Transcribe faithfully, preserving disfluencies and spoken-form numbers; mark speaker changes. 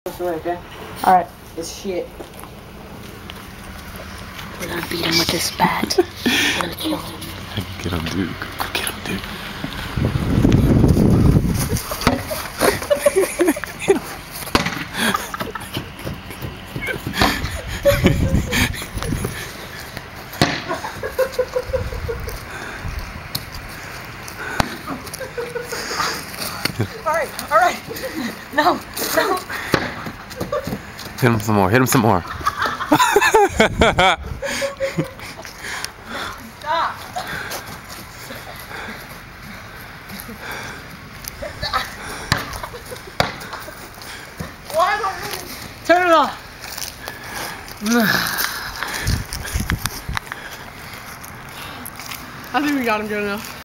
Speaker 1: Okay?
Speaker 2: Alright.
Speaker 1: It's shit.
Speaker 2: We're gonna beat him with this bat. We're gonna kill him.
Speaker 3: Get him, dude. Go get him, dude.
Speaker 1: Alright, alright. No, no.
Speaker 3: Hit him some more. Hit him some more.
Speaker 1: Stop. Why don't you turn it off?
Speaker 2: I think we got him good enough.